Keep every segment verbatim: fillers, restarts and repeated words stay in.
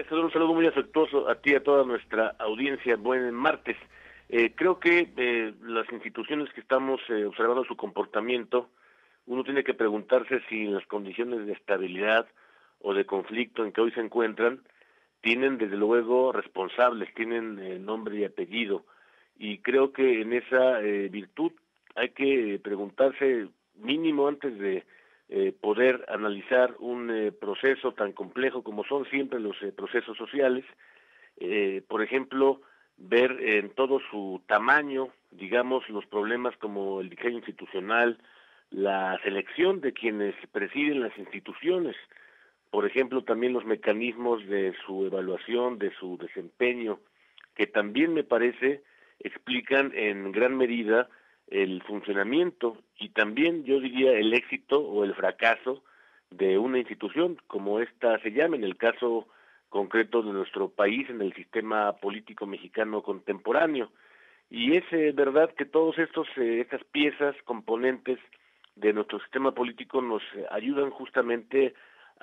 Gracias, un saludo muy afectuoso a ti y a toda nuestra audiencia. Buen martes. Eh, creo que eh, las instituciones que estamos eh, observando su comportamiento, uno tiene que preguntarse si las condiciones de estabilidad o de conflicto en que hoy se encuentran tienen desde luego responsables, tienen eh, nombre y apellido, y creo que en esa eh, virtud hay que preguntarse mínimo antes de eh, poder analizar un eh, proceso tan complejo como son siempre los eh, procesos sociales, eh, por ejemplo, ver en todo su tamaño, digamos, los problemas como el diseño institucional, la selección de quienes presiden las instituciones, por ejemplo, también los mecanismos de su evaluación, de su desempeño, que también me parece explican en gran medida el funcionamiento y también yo diría el éxito o el fracaso de una institución, como esta se llama en el caso concreto de nuestro país, en el sistema político mexicano contemporáneo. Y es eh, verdad que todos estos eh, estas piezas, componentes de nuestro sistema político nos eh, ayudan justamente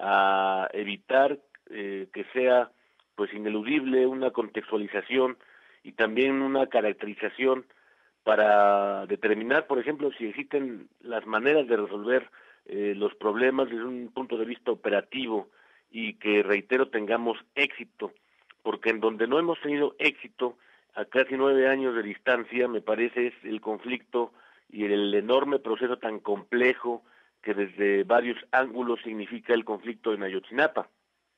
a evitar eh, que sea pues ineludible una contextualización y también una caracterización para determinar, por ejemplo, si existen las maneras de resolver eh, los problemas desde un punto de vista operativo y que, reitero, tengamos éxito, porque en donde no hemos tenido éxito a casi nueve años de distancia, me parece, es el conflicto y el enorme proceso tan complejo que desde varios ángulos significa el conflicto en Ayotzinapa.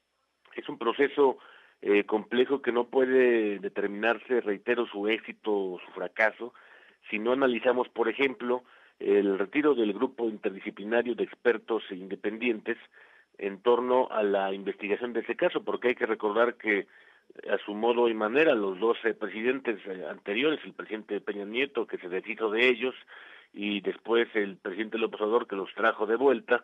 Es un proceso eh, complejo que no puede determinarse, reitero, su éxito o su fracaso, si no analizamos, por ejemplo, el retiro del grupo interdisciplinario de expertos e independientes en torno a la investigación de ese caso, porque hay que recordar que a su modo y manera los dos eh, presidentes eh, anteriores, el presidente Peña Nieto, que se deshizo de ellos, y después el presidente López Obrador, que los trajo de vuelta,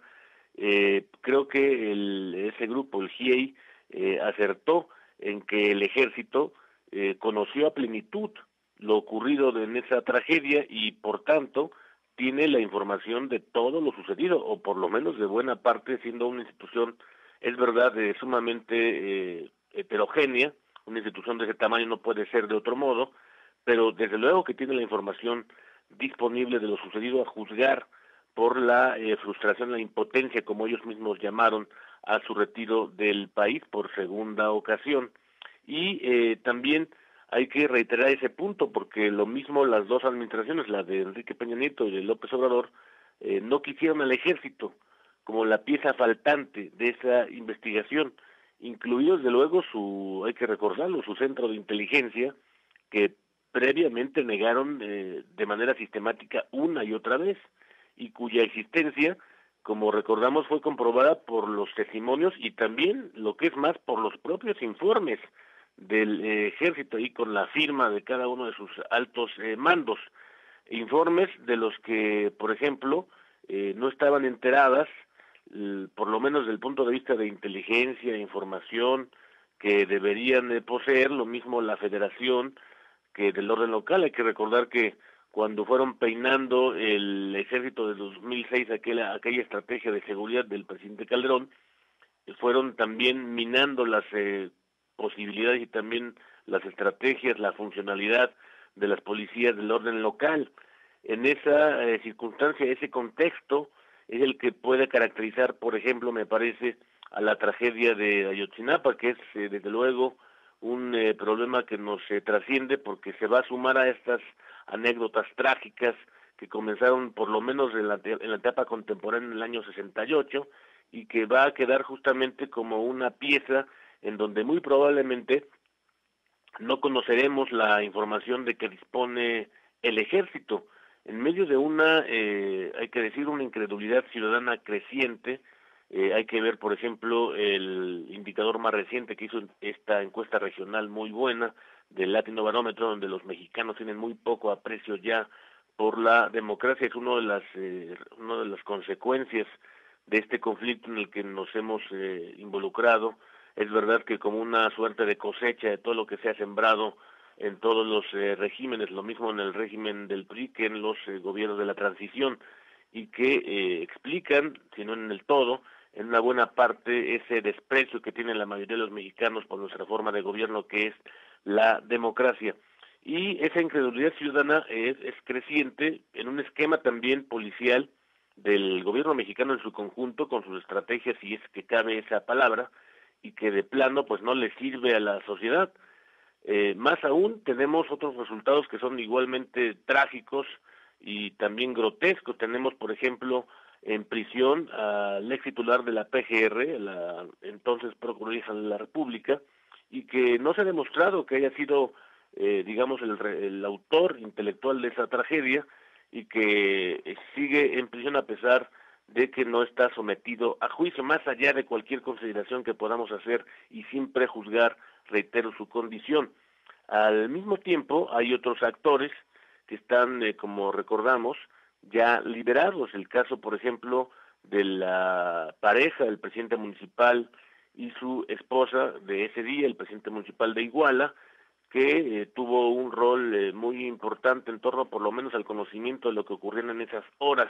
eh, creo que el, ese grupo, el G I E I, eh, acertó en que el ejército eh, conoció a plenitud lo ocurrido en esa tragedia y, por tanto, tiene la información de todo lo sucedido, o por lo menos de buena parte, siendo una institución, es verdad, eh, sumamente eh, heterogénea. Una institución de ese tamaño no puede ser de otro modo, pero desde luego que tiene la información disponible de lo sucedido, a juzgar por la eh, frustración, la impotencia, como ellos mismos llamaron, a su retiro del país por segunda ocasión. Y eh, también hay que reiterar ese punto, porque lo mismo las dos administraciones, la de Enrique Peña Nieto y de López Obrador, eh, no quisieron al ejército como la pieza faltante de esa investigación, incluido desde luego su, hay que recordarlo, su centro de inteligencia, que previamente negaron eh, de manera sistemática una y otra vez, y cuya existencia, como recordamos, fue comprobada por los testimonios y también, lo que es más, por los propios informes del eh, ejército y con la firma de cada uno de sus altos eh, mandos, informes de los que, por ejemplo, eh, no estaban enteradas, eh, por lo menos desde el punto de vista de inteligencia e información, que deberían eh, poseer, lo mismo la Federación que del orden local. Hay que recordar que cuando fueron peinando el ejército de dos mil seis, aquella, aquella estrategia de seguridad del presidente Calderón, fueron también minando las eh, posibilidades y también las estrategias, la funcionalidad de las policías del orden local. En esa eh, circunstancia, ese contexto es el que puede caracterizar, por ejemplo, me parece, a la tragedia de Ayotzinapa, que es eh, desde luego un eh, problema que nos eh, trasciende, porque se va a sumar a estas anécdotas trágicas que comenzaron por lo menos en la, en la etapa contemporánea en el año sesenta y ocho, y que va a quedar justamente como una pieza en donde muy probablemente no conoceremos la información de que dispone el ejército, en medio de una, eh, hay que decir, una incredulidad ciudadana creciente. Eh, hay que ver, por ejemplo, el indicador más reciente que hizo esta encuesta regional muy buena del Latino Barómetro, donde los mexicanos tienen muy poco aprecio ya por la democracia. Es uno de las, eh, una de las consecuencias de este conflicto en el que nos hemos eh, involucrado. Es verdad que como una suerte de cosecha de todo lo que se ha sembrado en todos los eh, regímenes, lo mismo en el régimen del P R I que en los eh, gobiernos de la transición, y que eh, explican, si no en el todo, en una buena parte ese desprecio que tiene la mayoría de los mexicanos por nuestra forma de gobierno, que es la democracia. Y esa incredulidad ciudadana es, es creciente en un esquema también policial del gobierno mexicano en su conjunto, con sus estrategias, si es que cabe esa palabra, y que de plano pues no le sirve a la sociedad. Eh, más aún, tenemos otros resultados que son igualmente trágicos y también grotescos. Tenemos, por ejemplo, en prisión al ex titular de la P G R, la entonces Procuraduría General de la República, y que no se ha demostrado que haya sido, eh, digamos, el, el autor intelectual de esa tragedia, y que sigue en prisión a pesar de que no está sometido a juicio, más allá de cualquier consideración que podamos hacer y sin prejuzgar, reitero, su condición. Al mismo tiempo, hay otros actores que están, eh, como recordamos, ya liberados. El caso, por ejemplo, de la pareja del presidente municipal y su esposa de ese día, el presidente municipal de Iguala, que eh, tuvo un rol eh, muy importante en torno por lo menos al conocimiento de lo que ocurrió en esas horas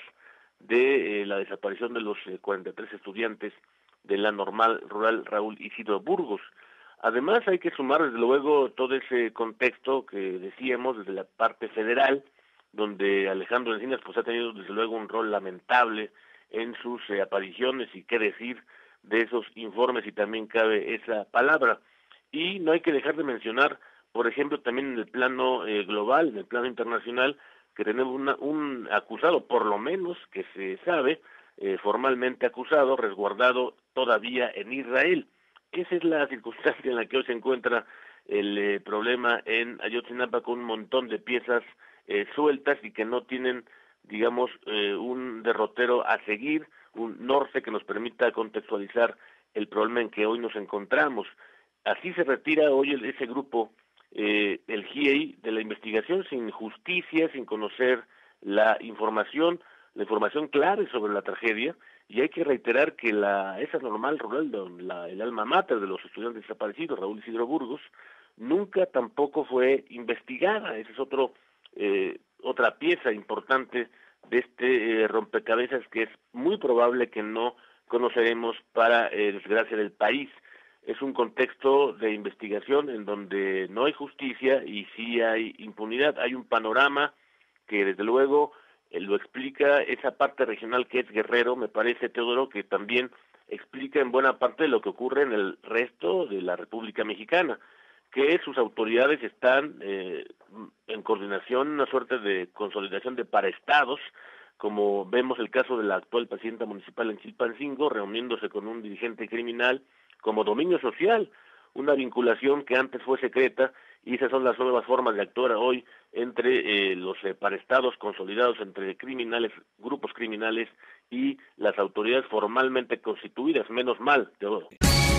de eh, la desaparición de los eh, cuarenta y tres estudiantes de la normal rural Raúl Isidro Burgos. Además hay que sumar desde luego todo ese contexto que decíamos desde la parte federal, donde Alejandro Encinas pues ha tenido desde luego un rol lamentable en sus eh, apariciones, y qué decir de esos informes, y también cabe esa palabra. Y no hay que dejar de mencionar, por ejemplo, también en el plano eh, global, en el plano internacional, que tenemos una, un acusado, por lo menos que se sabe, eh, formalmente acusado, resguardado todavía en Israel. Esa es la circunstancia en la que hoy se encuentra el eh, problema en Ayotzinapa, con un montón de piezas eh, sueltas y que no tienen, digamos, eh, un derrotero a seguir, un norte que nos permita contextualizar el problema en que hoy nos encontramos. Así se retira hoy el, ese grupo, eh, el G I E I, de la investigación, sin justicia, sin conocer la información, la información clara sobre la tragedia. Y hay que reiterar que la esa normal rural, la, el alma mater de los estudiantes desaparecidos, Raúl Isidro Burgos, nunca tampoco fue investigada. Esa es otro eh, otra pieza importante de este eh, rompecabezas que es muy probable que no conoceremos para eh, desgracia del país. Es un contexto de investigación en donde no hay justicia y sí hay impunidad. Hay un panorama que desde luego eh, lo explica esa parte regional que es Guerrero, me parece, Teodoro, que también explica en buena parte de lo que ocurre en el resto de la República Mexicana, que sus autoridades están eh, en coordinación, una suerte de consolidación de paraestados, como vemos el caso de la actual presidenta municipal en Chilpancingo, reuniéndose con un dirigente criminal como dominio social, una vinculación que antes fue secreta, y esas son las nuevas formas de actuar hoy entre eh, los eh, paraestados consolidados entre criminales, grupos criminales y las autoridades formalmente constituidas. Menos mal, Teodoro.